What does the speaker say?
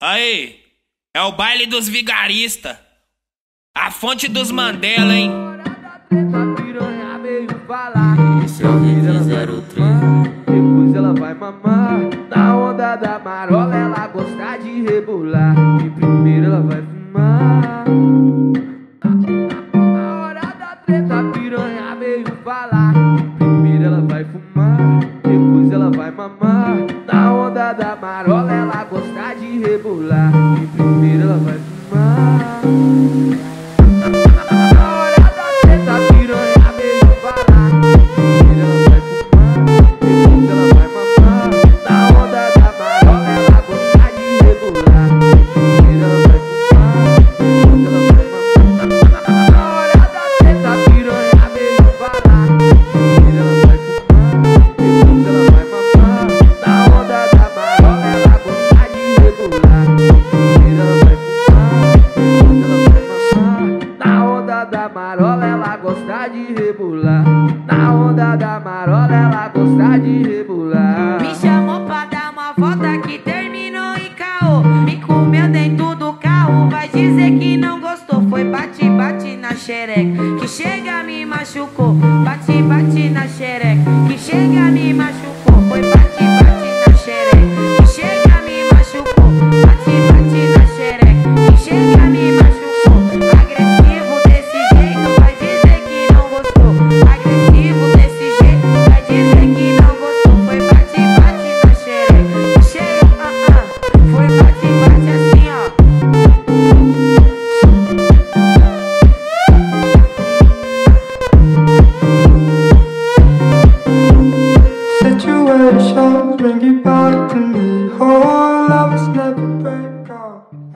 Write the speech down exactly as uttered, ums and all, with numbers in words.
Aí, é o baile dos vigaristas. A fonte dos Mandela, hein? A piranha veio falar. Esse é o Rick zero três. Depois ela vai mamar. Na onda da marola ela gosta de rebolar. E primeiro ela vai fumar. Na hora da treta a piranha veio falar. Primeiro ela vai fumar. Depois ela vai mamar. Na onda da marola ela gosta de rebolar. E primeiro ela vai fumar. Da marola ela gosta de rebolar. Na onda da marola ela gosta de rebolar. Me chamou pra dar uma volta que terminou em caô. Me comeu dentro do carro, vai dizer que não gostou. Foi bate, bate na xereca, que chega me machucou. Bate, bate na xereca, que chega me machucou. Foi bate, bate na xereca, que chega me machucou. Bate, bate na xereca, que chega me machucou. Agressivo desse jeito, vai dizer que não gostou. Agressivo desse jeito, vai dizer que não gostou. Foi bate, bate na xereca, que chega, ah, ah. Foi bate, bate assim, ó. Situations bring you back to me. Oh, love is never break up.